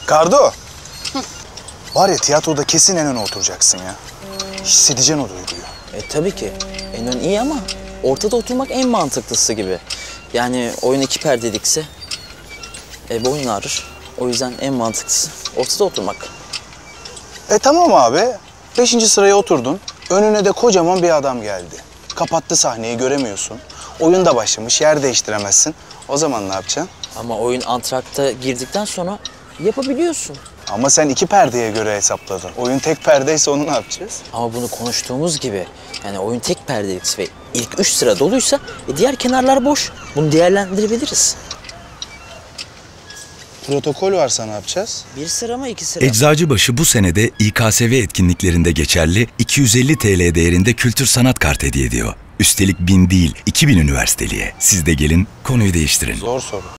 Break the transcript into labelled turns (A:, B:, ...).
A: Gardo. Var ya tiyatroda kesin en öne oturacaksın ya. Hissedeceksin o duyguyu.
B: Tabii ki. En ön iyi ama ortada oturmak en mantıklısı gibi. Yani oyun iki perdelikse boyun ağrır. O yüzden en mantıklısı ortada oturmak.
A: Tamam abi. 5. sıraya oturdun. Önüne de kocaman bir adam geldi. Kapattı sahneyi, göremiyorsun. Oyun da başlamış, yer değiştiremezsin. O zaman ne yapacaksın?
B: Ama oyun antrakta girdikten sonra yapabiliyorsun.
A: Ama sen 2 perdeye göre hesapladın. Oyun tek perdeyse onu ne yapacağız?
B: Ama bunu konuştuğumuz gibi yani oyun tek perdelikse ve ilk 3 sıra doluysa diğer kenarlar boş. Bunu değerlendirebiliriz.
A: Protokol varsa ne yapacağız?
B: 1 sıra mı 2 sıra?
C: Eczacıbaşı bu senede İKSV etkinliklerinde geçerli 250 TL değerinde kültür sanat kart hediye ediyor. Üstelik 1000 değil 2000 üniversiteliye. Siz de gelin, konuyu değiştirin.
A: Zor soru.